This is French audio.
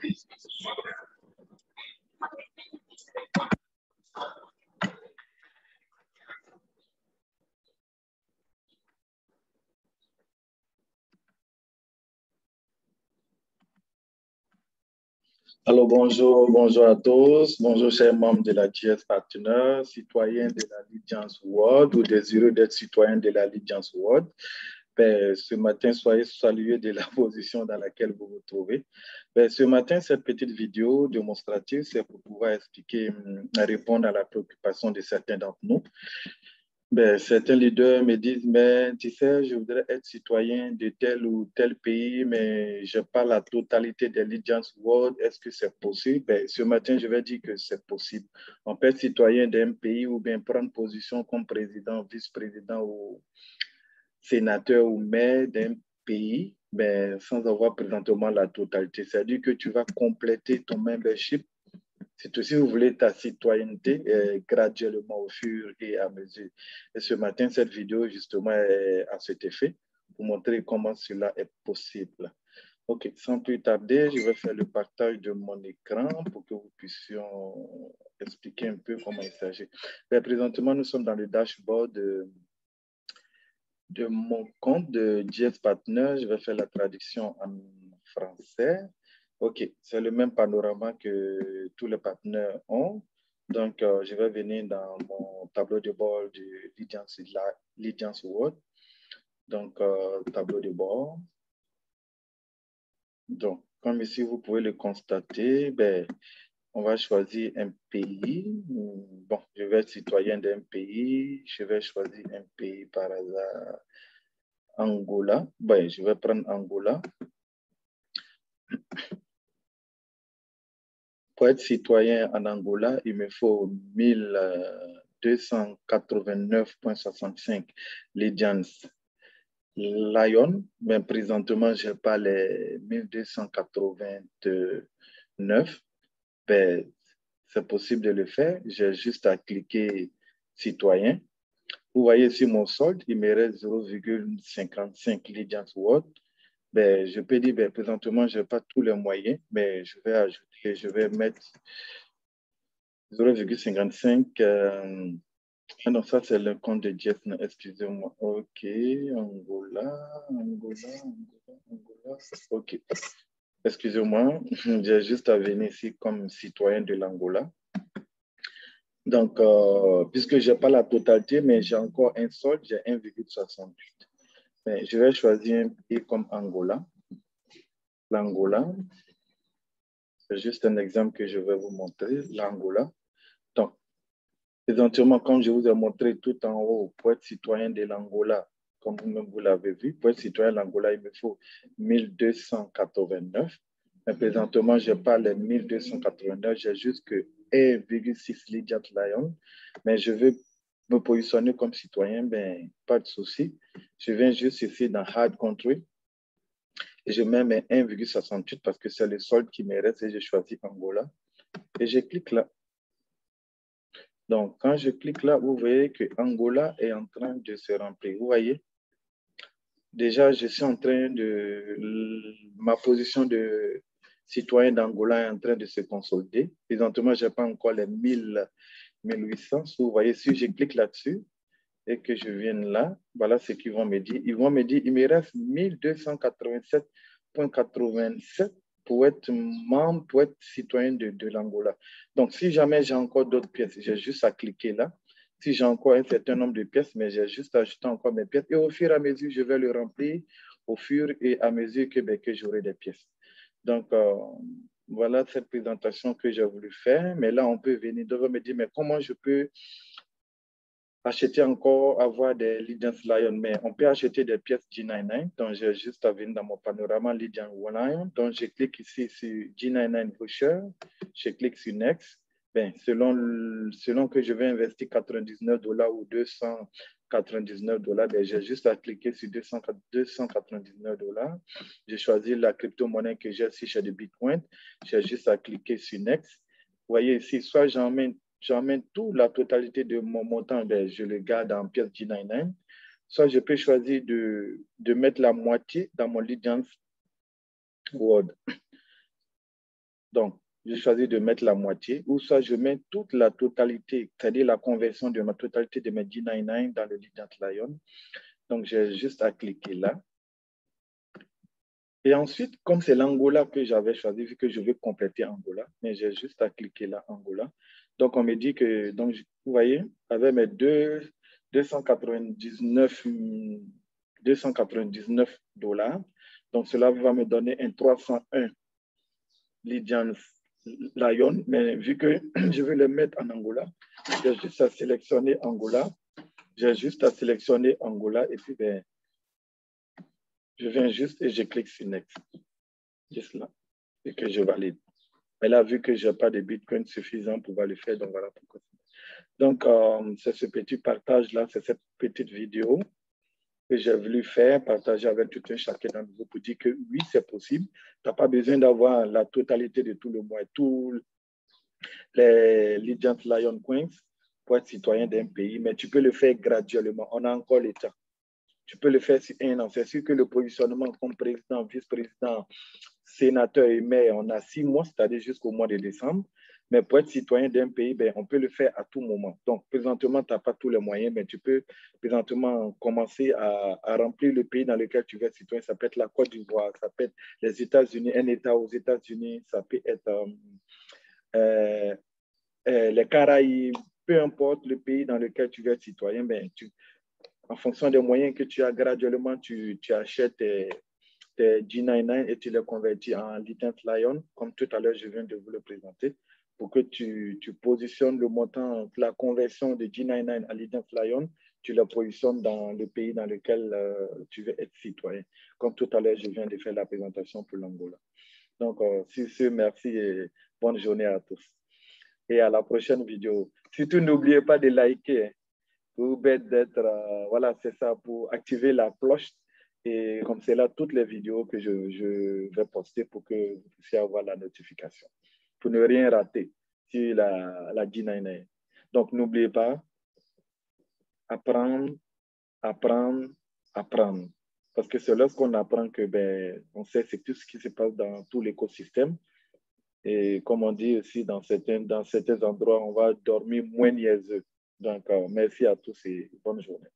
Alors, bonjour à tous. Bonjour, chers membres de la JS Partner, citoyens de l'Alliance World ou désireux d'être citoyens de l'Alliance World. Ce matin, soyez salués de la position dans laquelle vous vous trouvez. Ce matin, cette petite vidéo démonstrative, c'est pour pouvoir expliquer, répondre à la préoccupation de certains d'entre nous. Certains leaders me disent, mais tu sais, je voudrais être citoyen de tel ou tel pays, mais je n'ai pas la totalité de l'Alliance World. Est-ce que c'est possible? Ce matin, je vais dire que c'est possible. On peut être citoyen d'un pays ou bien prendre position comme président, vice-président ou sénateur ou maire d'un pays, sans avoir présentement la totalité. C'est-à-dire que tu vas compléter ton membership. C'est aussi, vous voulez, ta citoyenneté graduellement au fur et à mesure. Et ce matin, cette vidéo, justement, est à cet effet, pour montrer comment cela est possible. OK, sans plus tarder, je vais faire le partage de mon écran pour que vous puissiez expliquer un peu comment il s'agit. Présentement, nous sommes dans le dashboard de mon compte de JS Partner. Je vais faire la traduction en français. OK, c'est le même panorama que tous les partenaires ont. Donc, je vais venir dans mon tableau de bord de l'Alliance World. Donc, tableau de bord. Donc, comme ici, vous pouvez le constater, on va choisir un pays. Bon, je vais être citoyen d'un pays. Je vais choisir un pays par hasard. Angola. Je vais prendre Angola. Pour être citoyen en Angola, il me faut 1289,65 Alliance Lion, mais présentement, je n'ai pas les 1289. C'est possible de le faire. J'ai juste à cliquer citoyen. Vous voyez ici mon solde, il me reste 0,55 Alliance World. Je peux dire, présentement, je n'ai pas tous les moyens, mais je vais ajouter, je vais mettre 0,55. Non, ça, c'est le compte de Jeff, excusez-moi. OK, Angola. OK. Excusez-moi, j'ai juste à venir ici comme citoyen de l'Angola. Donc, puisque je n'ai pas la totalité, mais j'ai encore un solde, j'ai 1,68. Je vais choisir un pays comme Angola. L'Angola, c'est juste un exemple que je vais vous montrer, l'Angola. Donc, présentement, comme je vous ai montré tout en haut, pour être citoyen de l'Angola, comme vous-même vous l'avez vu, pour être citoyen de l'Angola, il me faut 1289. Mais présentement, je n'ai pas les 1289, j'ai juste que 1,6 Alliance Lion. Mais je veux me positionner comme citoyen, pas de souci. Je viens juste ici dans Hard Country. Et je mets mes 1,68 parce que c'est le solde qui me reste et je choisis Angola. Et je clique là. Donc, quand je clique là, vous voyez que Angola est en train de se remplir. Vous voyez? Déjà, je suis en train de... Ma position de citoyen d'Angola est en train de se consolider. Présentement, je n'ai pas encore les 1800. Vous voyez, si je clique là-dessus et que je vienne là, voilà ce qu'ils vont me dire. Ils vont me dire, il me reste 1287,87 pour être membre, pour être citoyen de l'Angola. Donc, si jamais j'ai encore d'autres pièces, j'ai juste à cliquer là. Si j'ai encore un certain nombre de pièces, mais j'ai juste à ajouter encore mes pièces. Et au fur et à mesure, je vais le remplir au fur et à mesure que j'aurai des pièces. Donc, voilà cette présentation que j'ai voulu faire. Mais là, on peut venir devant me dire, mais comment je peux acheter encore, avoir des Alliance Lion, mais on peut acheter des pièces G99. Donc, j'ai juste à venir dans mon panorama Alliance Lion. Donc, je clique ici sur G99 Voucher. Je clique sur Next. Selon que je vais investir 99 $ ou 299 $, j'ai juste à cliquer sur 299 $. J'ai choisi la crypto-monnaie que j'ai ici chez le Bitcoin. J'ai juste à cliquer sur Next. Vous voyez ici, soit j'emmène tout, la totalité de mon montant, je le garde en pièces G99. Soit je peux choisir de mettre la moitié dans mon Alliance World. Donc, j'ai choisi de mettre la moitié, ou soit je mets toute la totalité, c'est-à-dire la conversion de ma totalité de mes G99 dans le Lydiant Lion. Donc, j'ai juste à cliquer là. Et ensuite, comme c'est l'Angola que j'avais choisi, vu que je veux compléter Angola, mais j'ai juste à cliquer là, Angola. Donc, on me dit que, donc, vous voyez, avec mes 299 $, donc cela va me donner un 301 Lydian Lion, mais vu que je veux le mettre en Angola, j'ai juste à sélectionner Angola. J'ai juste à sélectionner Angola et puis ben, je viens juste et je clique sur Next. Juste là. Et que je valide. Mais là, vu que je n'ai pas de Bitcoin suffisant pour pouvoir le faire, donc voilà pourquoi. Donc, c'est ce petit partage-là, c'est cette petite vidéo que j'ai voulu faire, partager avec tout un chacun d'entre vous pour dire que oui, c'est possible. Tu n'as pas besoin d'avoir la totalité de tout le mois, tous les Lydiant Lion Coins pour être citoyen d'un pays, mais tu peux le faire graduellement. On a encore le temps. Tu peux le faire sur un an. C'est sûr que le positionnement comme président, vice-président, sénateur et maire, on a 6 mois, c'est-à-dire jusqu'au mois de décembre. Mais pour être citoyen d'un pays, ben, on peut le faire à tout moment. Donc, présentement, tu n'as pas tous les moyens, mais tu peux présentement commencer à remplir le pays dans lequel tu veux être citoyen. Ça peut être la Côte d'Ivoire, ça peut être les États-Unis, un État aux États-Unis, ça peut être les Caraïbes, peu importe le pays dans lequel tu veux être citoyen, ben, en fonction des moyens que tu as, graduellement, tu achètes tes G99 et tu les convertis en Lydiant Lion, comme tout à l'heure, je viens de vous le présenter, pour que tu positionnes le montant, la conversion de G99 à Lydiant Lion, tu la positionnes dans le pays dans lequel tu veux être citoyen. Comme tout à l'heure, je viens de faire la présentation pour l'Angola. Donc, sur ce, merci et bonne journée à tous. Et à la prochaine vidéo. Surtout, n'oubliez pas de liker. Pour d'être, voilà, c'est ça, pour activer la cloche. Et comme c'est là, toutes les vidéos que je vais poster pour que vous puissiez avoir la notification. Pour ne rien rater sur la G99. Donc, n'oubliez pas, apprendre, apprendre, apprendre. Parce que c'est lorsqu'on apprend que, ben, on sait c'est tout ce qui se passe dans tout l'écosystème. Et comme on dit aussi, dans certains endroits, on va dormir moins niaiseux. Donc, merci à tous et bonne journée.